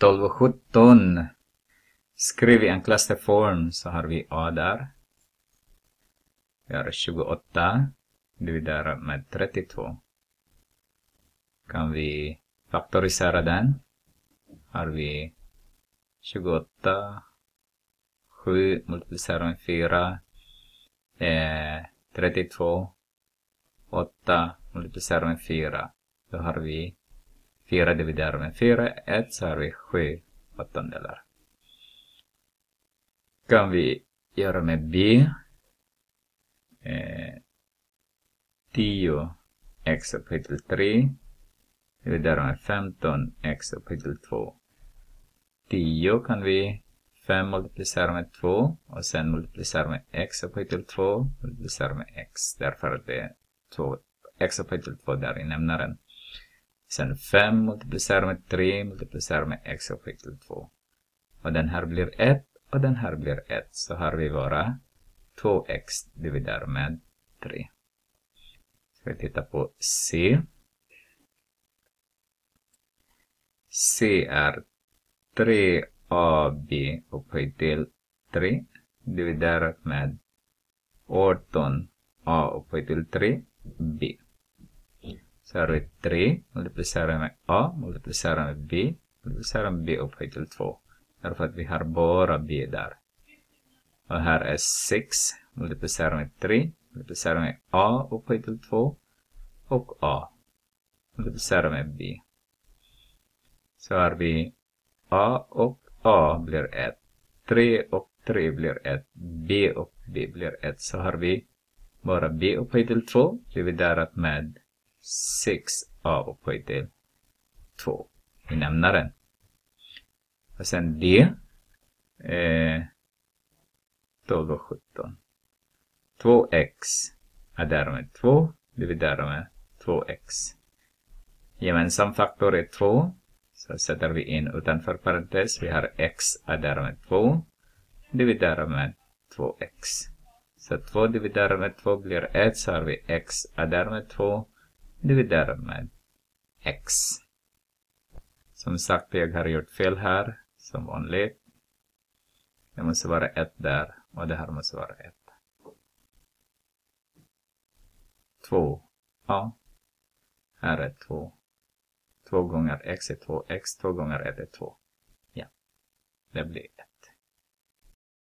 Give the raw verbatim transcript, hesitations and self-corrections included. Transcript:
tolv och sjutton. Skriv i enklaste form så har vi A där. Vi har tjugoåtta. Dividera med trettiotvå. Kan vi faktorisera den? Har vi tjugoåtta. sju multiplicerat med fyra. Eh, trettiotvå. åtta multiplicerat med fyra. Då har vi fyra dividerat med fyra. ett så har vi sju åttondelar. Kan vi göra med B. Eh, tio x upphöjt till tre. Dividerat med femton x upphöjt till två. tio kan vi fem multiplicera med två. Och sen multiplicera med x upphöjt till två. Multiplicera med x. Därför att det är två, x upphöjt till två där i nämnaren. Sen fem multiplicera med tre. Multiplicera med x upphöjt till två. Och den här blir ett. Och den här blir ett. Så har vi våra två x dividerat med tre. Ska vi titta på C. C är tre A B upphöjt till tre. Dividerat med arton A upphöjt till tre B. Så har vi tre multiplicerat med A multiplicerat med B. Multiplicerat med B upphöjt till två. Därför att vi har bara B där. Och här är sex multiplicerat med tre. Multiplicerat med A upphöjt till två. Och A multiplicerat med B. Så har vi A och A blir ett. tre och tre blir ett. B och B blir ett. Så har vi bara B upphöjt till två. Dividerat med sex A upphöjt till två. Vi nämner den. Och sen D. Eh, tolv och sjutton. två x är därmed två. Dividerar med två x. Gemensam faktor är två. Så sätter vi in utanför parentes. Vi har x är därmed två. Dividerar med två x. Så två dividerar med två blir ett. Så har vi x är därmed två. Dividerar med x. Som sagt, jag har gjort fel här. Som vanligt. Det måste vara ett där. Och det här måste vara ett. två. Ja. Här är två. två gånger x är två x. två gånger ett är två. Ja. Det blir ett.